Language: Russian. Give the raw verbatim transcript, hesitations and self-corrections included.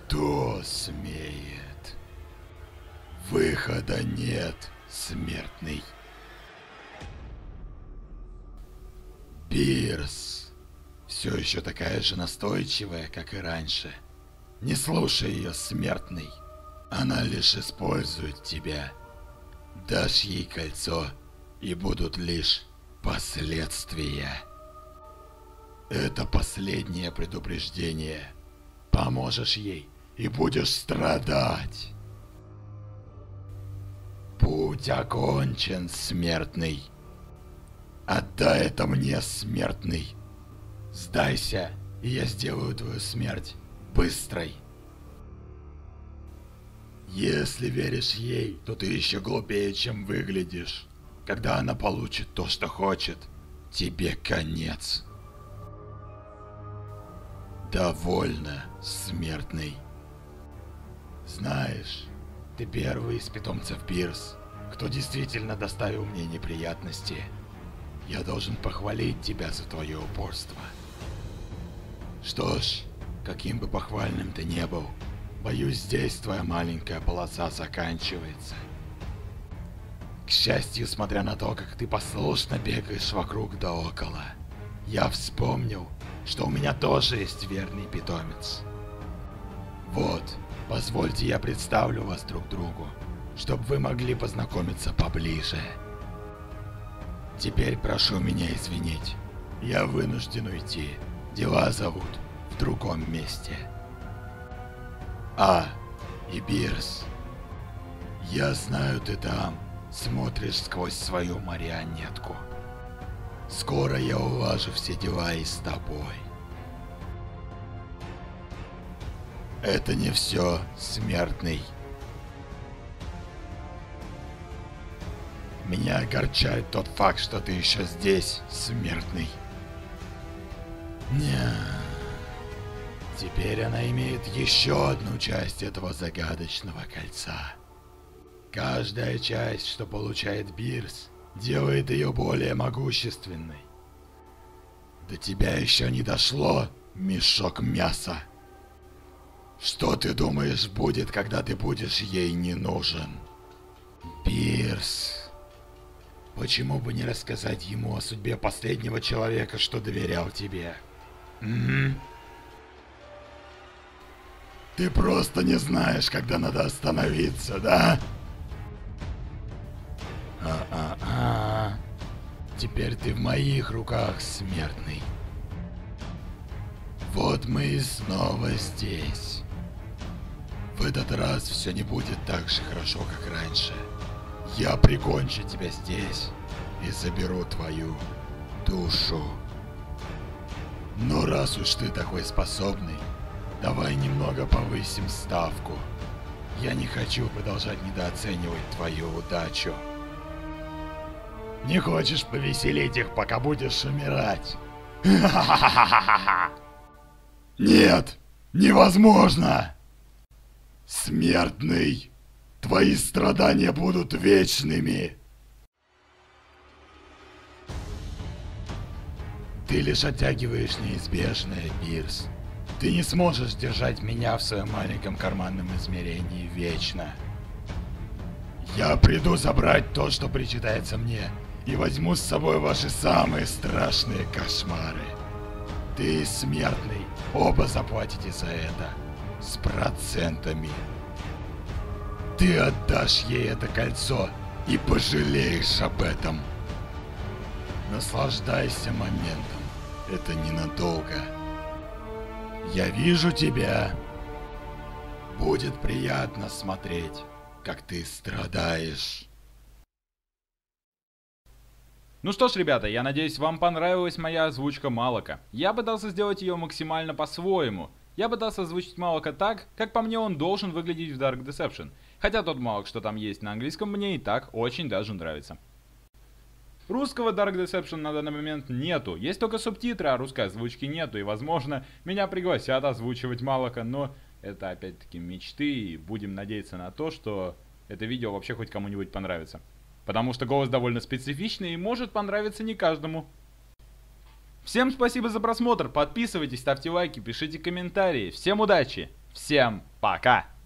Кто смеет? Выхода нет, смертный. Бирс все еще такая же настойчивая, как и раньше. Не слушай ее, смертный. Она лишь использует тебя. Дашь ей кольцо, и будут лишь последствия. Это последнее предупреждение. Поможешь ей, и будешь страдать. Путь окончен, смертный. Отдай это мне, смертный. Сдайся, и я сделаю твою смерть быстрой. Если веришь ей, то ты еще глупее, чем выглядишь. Когда она получит то, что хочет, тебе конец. Довольно, смертный. Знаешь, ты первый из питомцев Бирс, кто действительно доставил мне неприятности. Я должен похвалить тебя за твое упорство. Что ж, каким бы похвальным ты не был, боюсь, здесь твоя маленькая полоса заканчивается. К счастью, смотря на то, как ты послушно бегаешь вокруг да около, я вспомнил, что у меня тоже есть верный питомец. Вот, позвольте я представлю вас друг другу, чтобы вы могли познакомиться поближе. Теперь прошу меня извинить, я вынужден уйти, дела зовут в другом месте. А, и Бирс, я знаю, ты там смотришь сквозь свою марионетку. Скоро я улажу все дела и с тобой. Это не все, смертный. Меня огорчает тот факт, что ты еще здесь, смертный. Не. Теперь она имеет еще одну часть этого загадочного кольца. Каждая часть, что получает Бирс, делает ее более могущественной. До тебя еще не дошло, мешок мяса. Что ты думаешь будет, когда ты будешь ей не нужен? Бирс, почему бы не рассказать ему о судьбе последнего человека, что доверял тебе? Угу. Ты просто не знаешь, когда надо остановиться, да? А-а-а. Теперь ты в моих руках, смертный. Вот мы и снова здесь. В этот раз все не будет так же хорошо, как раньше. Я прикончу тебя здесь и заберу твою душу. Но раз уж ты такой способный, давай немного повысим ставку. Я не хочу продолжать недооценивать твою удачу. Не хочешь повеселить их, пока будешь умирать? Нет, невозможно! Смертный, твои страдания будут вечными. Ты лишь оттягиваешь неизбежное, Бирс. Ты не сможешь держать меня в своем маленьком карманном измерении вечно. Я приду забрать то, что причитается мне, и возьму с собой ваши самые страшные кошмары. Ты и смертный оба заплатите за это. С процентами. Ты отдашь ей это кольцо и пожалеешь об этом. Наслаждайся моментом. Это ненадолго. Я вижу тебя. Будет приятно смотреть, как ты страдаешь. Ну что ж, ребята, я надеюсь, вам понравилась моя озвучка Малака. Я пытался сделать ее максимально по-своему. Я пытался озвучить Малака так, как по мне он должен выглядеть в Dark Deception. Хотя тот Малак, что там есть на английском, мне и так очень даже нравится. Русского Dark Deception на данный момент нету. Есть только субтитры, а русской озвучки нету. И возможно, меня пригласят озвучивать Малака, но это опять-таки мечты. И будем надеяться на то, что это видео вообще хоть кому-нибудь понравится. Потому что голос довольно специфичный и может понравиться не каждому. Всем спасибо за просмотр, подписывайтесь, ставьте лайки, пишите комментарии. Всем удачи, всем Пока!